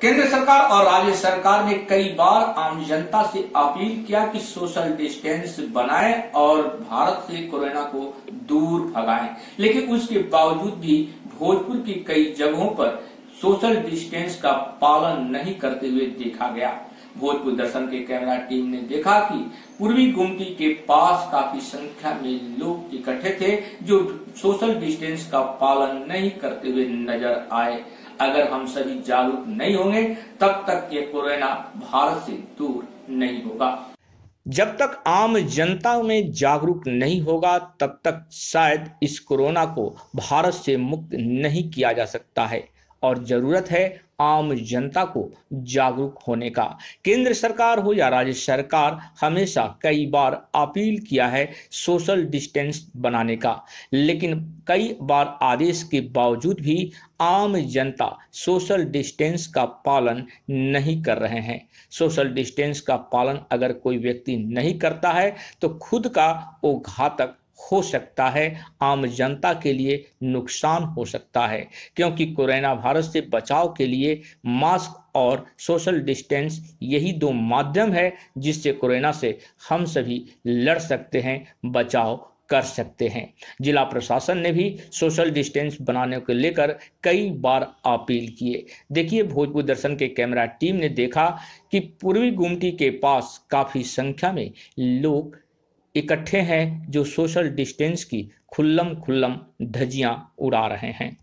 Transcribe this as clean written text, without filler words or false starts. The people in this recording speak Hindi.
केंद्र सरकार और राज्य सरकार ने कई बार आम जनता से अपील किया कि सोशल डिस्टेंस बनाएं और भारत से कोरोना को दूर भगाएं, लेकिन उसके बावजूद भी भोजपुर की कई जगहों पर सोशल डिस्टेंस का पालन नहीं करते हुए देखा गया। भोजपुर दर्शन के कैमरा टीम ने देखा कि पूर्वी गुमटी के पास काफी संख्या में लोग इकट्ठे थे जो सोशल डिस्टेंस का पालन नहीं करते हुए नजर आए। अगर हम सभी जागरूक नहीं होंगे तब तक ये कोरोना भारत से दूर नहीं होगा। जब तक आम जनता में जागरूक नहीं होगा तब तक शायद इस कोरोना को भारत से मुक्त नहीं किया जा सकता है और जरूरत है आम जनता को जागरूक होने का। केंद्र सरकार हो या राज्य सरकार हमेशा कई बार अपील किया है सोशल डिस्टेंस बनाने का, लेकिन कई बार आदेश के बावजूद भी आम जनता सोशल डिस्टेंस का पालन नहीं कर रहे हैं। सोशल डिस्टेंस का पालन अगर कोई व्यक्ति नहीं करता है तो खुद का वो घातक हो सकता है, आम जनता के लिए नुकसान हो सकता है, क्योंकि कोरोना वायरस से बचाव के लिए मास्क और सोशल डिस्टेंस यही दो माध्यम है जिससे कोरोना से हम सभी लड़ सकते हैं, बचाव कर सकते हैं। जिला प्रशासन ने भी सोशल डिस्टेंस बनाने को लेकर कई बार अपील किए। देखिए, भोजपुर दर्शन के कैमरा टीम ने देखा कि पूर्वी गुमटी के पास काफी संख्या में लोग इकट्ठे हैं जो सोशल डिस्टेंस की खुल्लम धज्जियां उड़ा रहे हैं।